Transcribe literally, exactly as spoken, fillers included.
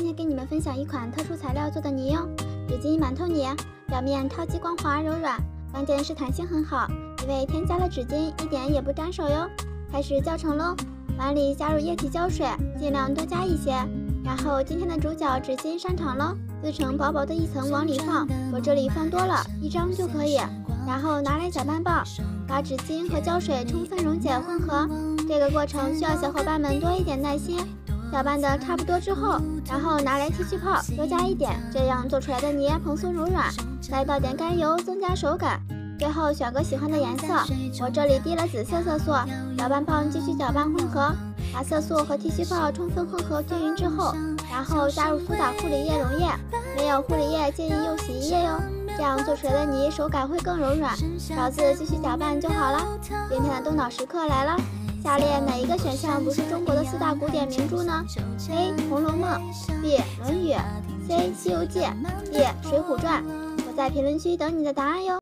今天给你们分享一款特殊材料做的泥哟，纸巾馒头泥，表面超级光滑柔软，关键是弹性很好，因为添加了纸巾，一点也不粘手哟。开始教程喽，碗里加入液体胶水，尽量多加一些。然后今天的主角纸巾上场喽，撕成薄薄的一层往里放，我这里放多了，一张就可以。然后拿来搅拌棒，把纸巾和胶水充分溶解混合。这个过程需要小伙伴们多一点耐心。搅拌的差不多之后，然后拿来剃须泡多加一点，这样做出来的泥蓬松柔软。再倒点甘油增加手感。最后选个喜欢的颜色，我这里滴了紫色色素。搅拌棒继续搅拌混合，把色素和剃须泡充分混合均匀之后，然后加入苏打护理液溶液。没有护理液建议用洗衣液哟，这样做出来的泥手感会更柔软。勺子继续搅拌就好了。今天的动脑时刻来了。下列哪一个选项不是中国的四大古典名著呢 ？A. 红楼梦 B. 论语 C. 西游记 D. 水浒传。我在评论区等你的答案哟。